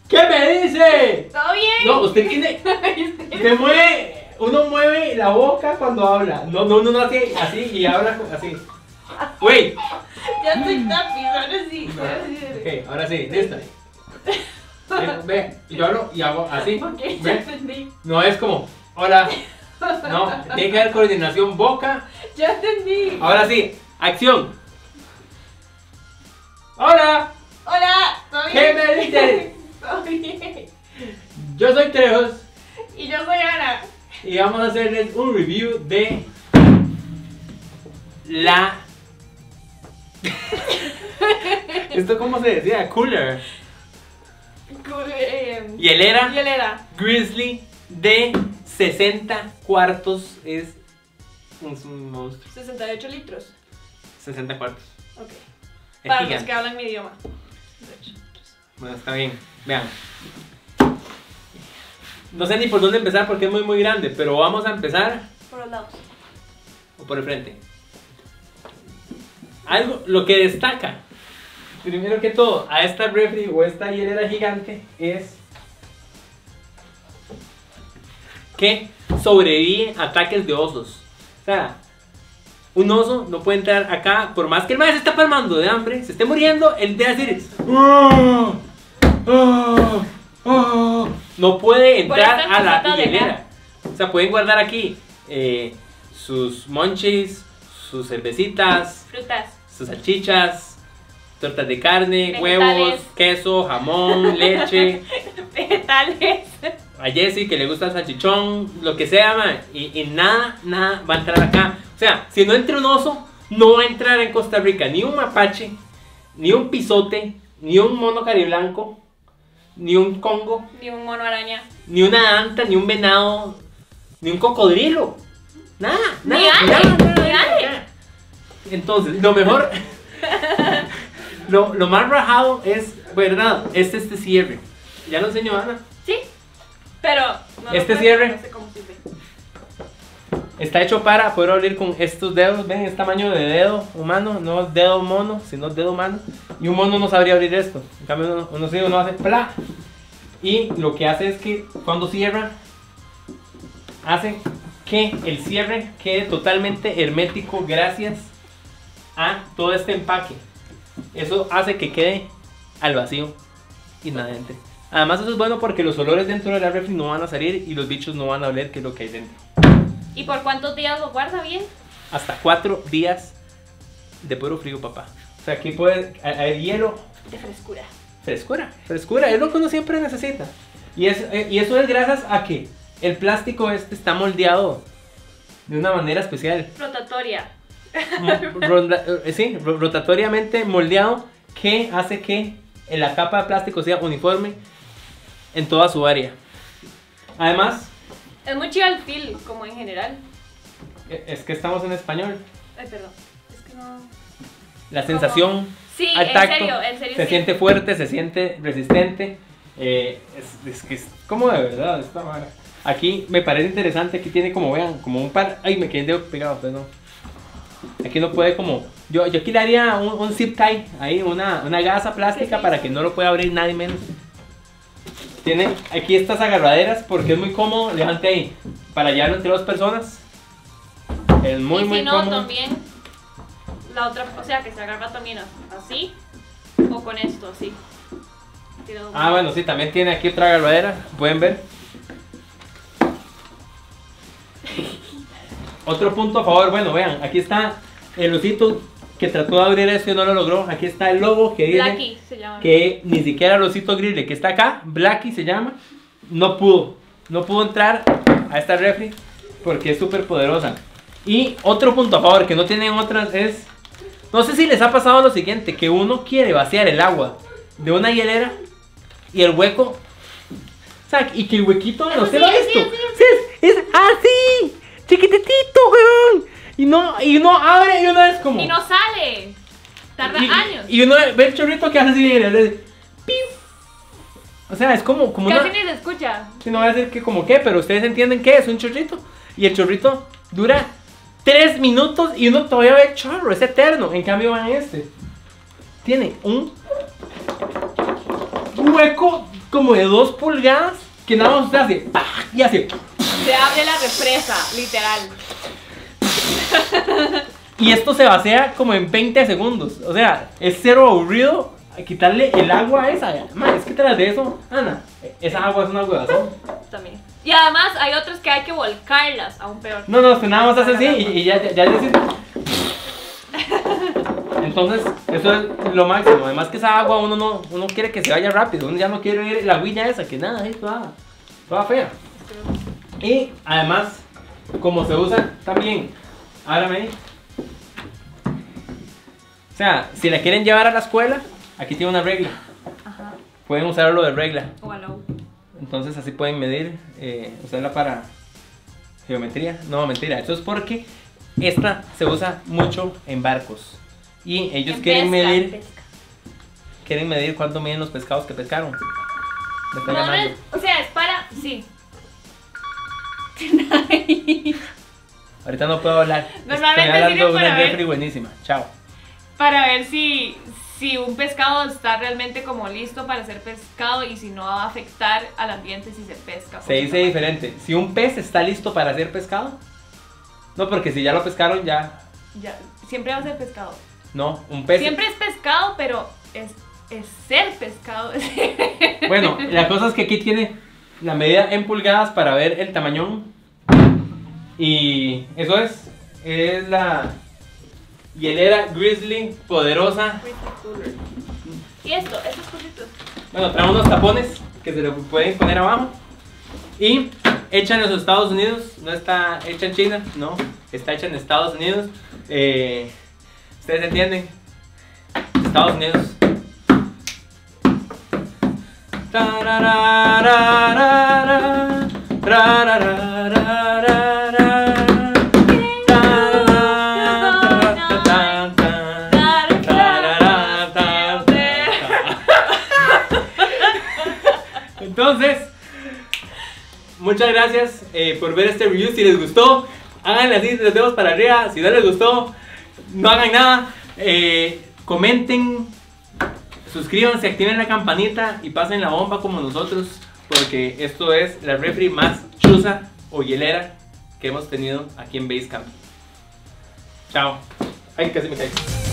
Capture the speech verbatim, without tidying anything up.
¿Qué me dice? ¿Todo bien? No, usted tiene. Usted mueve. Uno mueve la boca cuando habla. No, no, uno no hace así y habla así. Wait. Ya estoy tapiz, ahora sí. Ok, ahora sí, listo. Ve, ve, y yo hablo y hago así. Ok, ya ¿Ve? entendí. No es como, hola. No, tiene que haber coordinación boca. Ya entendí. Ahora sí, acción. Hola. Hola, ¿todo bien? ¿Qué me dices? Todo bien. Yo soy Trejos Y yo soy Ana. y vamos a hacerles un review de la. ¿Esto cómo se decía? Cooler. Eh, Hielera Hielera. Grizzly de sesenta cuartos. Es un, un monstruo. sesenta y ocho litros. sesenta cuartos. Ok. Es Para los gigante. que hablan mi idioma. Bueno, está bien. Vean. No sé ni por dónde empezar porque es muy muy grande, pero vamos a empezar Por los lados. o por el frente. Algo, lo que destaca, primero que todo, a esta refri o esta hielera gigante es que sobrevive a ataques de osos. O sea, un oso no puede entrar acá, por más que el maestro se está palmando de hambre, se esté muriendo, él debe decir "Oh, oh, oh". No puede entrar estas a la cositas de hielera. O sea, pueden guardar aquí eh, sus monchis, sus cervecitas, Frutas. sus salchichas, tortas de carne, Vegetales. huevos, queso, jamón, leche. Vegetales. A Jessie que le gusta el salchichón, lo que sea, man, y, y nada, nada va a entrar acá. O sea, si no entra un oso, no va a entrar en Costa Rica ni un mapache, ni un pisote, ni un mono cariblanco, ni un congo, Ni un mono araña. ni una anta, ni un venado, ni un cocodrilo. Nada, nada, Ni Ale, nada, nada, ni nada. Ale. Entonces, lo mejor, lo, lo más rajado es, verdad, es este cierre. Ya lo enseñó Ana. Sí. Pero. No lo Este puedo- cierre. No sé cómo sirve. Está hecho para poder abrir con estos dedos. Ven, es tamaño de dedo humano, no dedo mono, sino dedo humano. Y un mono no sabría abrir esto. En cambio, uno, uno sí, uno hace ¡plá! Y lo que hace es que cuando cierra, hace que el cierre quede totalmente hermético gracias a todo este empaque. Eso hace que quede al vacío y nada entre. Además, eso es bueno porque los olores dentro de la refri no van a salir y los bichos no van a oler qué es lo que hay dentro. ¿Y por cuántos días lo guarda bien? Hasta cuatro días de puro frío, papá. O sea, aquí puede haber hielo, De frescura. frescura, frescura, es lo que uno siempre necesita. Y, es, y eso es gracias a que el plástico este está moldeado de una manera especial. Rotatoria. Mo- ronda- eh, sí, ro- rotatoriamente moldeado que hace que la capa de plástico sea uniforme en toda su área. Además, Es muy chido el feel, como en general. e- es que estamos en español. Ay, perdón. Es que no. La sensación Sí, al en tacto serio, en serio. se sí. siente fuerte, se siente resistente. eh, es, es que es como de verdad esta vara. Aquí me parece interesante, aquí tiene como, vean, como un par. Ay, me quedé el dedo pegado, perdón. Aquí no puede como. Yo, yo aquí le haría un, un zip tie, ahí, una, una gasa plástica Sí. para que no lo pueda abrir nadie menos. Tiene aquí estas agarraderas porque es muy cómodo. Levante ahí para llevarlo entre dos personas. Es muy, y si muy no, cómodo. también. La otra, o sea, que se agarra también así. O con esto, así. Tiene dos Ah, bueno, sí, también tiene aquí otra agarradera. Pueden ver. Otro punto a favor, bueno, vean, aquí está el osito que trató de abrir esto y no lo logró. Aquí está el logo que dice Blackie se llama. que ni siquiera el osito grizzly que está acá, Blackie se llama, no pudo, no pudo entrar a esta refri porque es súper poderosa. Y otro punto a favor que no tienen otras es, no sé si les ha pasado lo siguiente, que uno quiere vaciar el agua de una hielera y el hueco, o sea, y que el huequito, no Eso se lo ha sí, visto, sí, sí. sí, es, es así, chiquitito, weón, y no, y uno abre y uno es como, Y no sale. Tarda y, años. y uno ve el chorrito que hace así, y le hace, ¡piu! O sea, es como, como Casi una, ni se escucha. si no voy a decir que como qué, pero ustedes entienden que es un chorrito, y el chorrito dura tres minutos y uno todavía ve el chorro, es eterno. En cambio, vean este, tiene un hueco como de dos pulgadas que nada más usted hace ¡pah! Y hace. Se abre la represa, literal. Y esto se vacía como en veinte segundos. O sea, es cero aburrido quitarle el agua a esa. Man, es que tras de eso, Ana, esa agua es una huevazón. También. Y además hay otras que hay que volcarlas, aún peor. No, no, usted nada más hace así y, y ya, ya, ya es decir. Entonces, eso es lo máximo. Además que esa agua uno no uno quiere que se vaya rápido. Uno ya no quiere ver la huilla esa, que nada, ahí toda, toda fea. Y además, como se usa también, ábrame. O sea, si la quieren llevar a la escuela, aquí tiene una regla. Ajá. Pueden usarlo de regla. O a la U. Entonces así pueden medir, eh, usarla para geometría. No, mentira, eso es porque esta se usa mucho en barcos. Y ellos En quieren pesca, medir, en pesca. quieren medir cuánto miden los pescados que pescaron. Me está No, no llamando. es- o sea, es para. Sí. Ahorita no puedo hablar. Normalmente Estoy hablando sirve de una para ver- refri buenísima. Chao. Para ver si, si un pescado está realmente como listo para ser pescado y si no va a afectar al ambiente si se pesca. Se dice diferente. Si un pez está listo para ser pescado. No, porque si ya lo pescaron, ya. Ya, siempre va a ser pescado. No, un pez. Siempre es pescado, pero es, es ser pescado. Bueno, la cosa es que aquí tiene la medida en pulgadas para ver el tamañón. Y eso es. Es la hielera Grizzly poderosa. Y esto, estos cositos. Bueno, trae unos tapones que se le pueden poner abajo. Y hecha en los Estados Unidos. No está hecha en China, no. Está hecha en Estados Unidos. Eh, Ustedes entienden. Estados Unidos. Tarararara, tarararara, tarararara, tarararara. Entonces, muchas gracias eh, por ver este review. Si les gustó, háganle así, los dedos para arriba. Si no les gustó, no hagan nada. Eh, comenten, suscríbanse, activen la campanita y pasen la bomba como nosotros, porque esto es la refri más chusa o hielera que hemos tenido aquí en Basecamp. Chao. Ay, casi me caí.